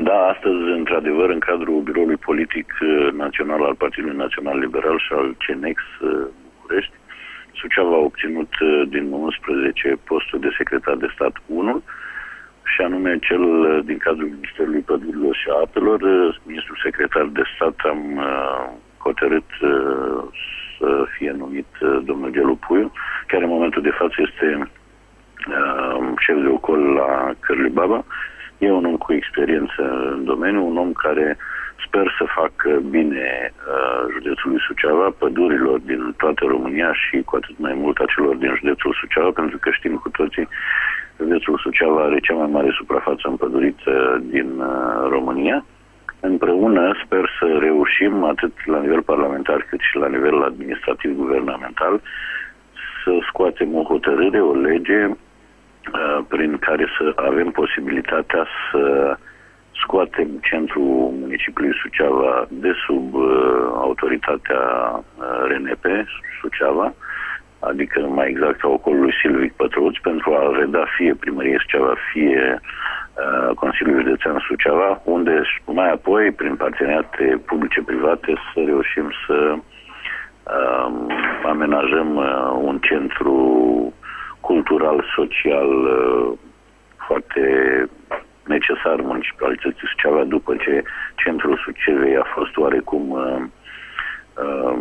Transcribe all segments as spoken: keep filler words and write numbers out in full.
Da, astăzi, într-adevăr, în cadrul Biroului Politic Național al Partidului Național Liberal și al C N E X București, Suceava a obținut din unsprezece postul de secretar de stat unul, și anume cel din cadrul Ministerului Pădurilor și Apelor. Ministrul secretar de stat am hotărât să fie numit domnul Gelu Puiu, care în momentul de față este șef de ocol la Cârlibaba. E un om cu experiență în domeniu, un om care sper să facă bine uh, județului Suceava, pădurilor din toată România și cu atât mai mult a celor din județul Suceava, pentru că știm cu toții, județul Suceava are cea mai mare suprafață împădurită din uh, România. Împreună sper să reușim, atât la nivel parlamentar cât și la nivel administrativ-guvernamental, să scoatem o hotărâre, o lege prin care să avem posibilitatea să scoatem centrul municipiului Suceava de sub uh, autoritatea uh, R N P Suceava, adică mai exact a ocolului Silvic Pătrăuți, pentru a reda fie primărie Suceava, fie uh, Consiliul Județean Suceava, unde mai apoi, prin parteneriate publice-private, să reușim să uh, amenajăm uh, un centru cultural, social, foarte necesar municipalității Suceava, după ce centrul Sucevei a fost oarecum, uh, uh,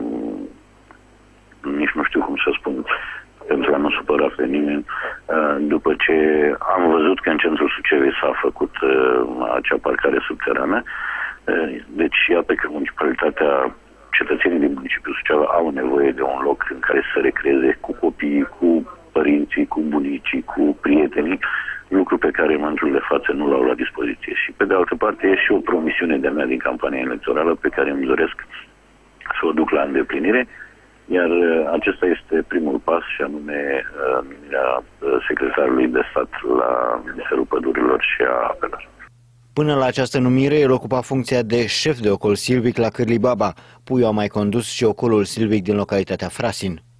nici nu știu cum să spun, pentru a nu supăra pe nimeni, uh, după ce am văzut că în centrul Sucevei s-a făcut uh, acea parcare subterană. Uh, deci, iată că municipalitatea, cetățenii din municipiul Suceava au nevoie de un loc în care să recreeze cu copiii, cu părinții, cu bunicii, cu prietenii, lucru pe care în momentul de față nu l-au la dispoziție. Și pe de altă parte e și o promisiune de-a mea din campania electorală pe care îmi doresc să o duc la îndeplinire, iar acesta este primul pas, și anume numirea secretarului de stat la Ministerul Pădurilor și a Apelor. Până la această numire, el ocupa funcția de șef de ocol silvic la Cârlibaba. Puiu a mai condus și ocolul silvic din localitatea Frasin.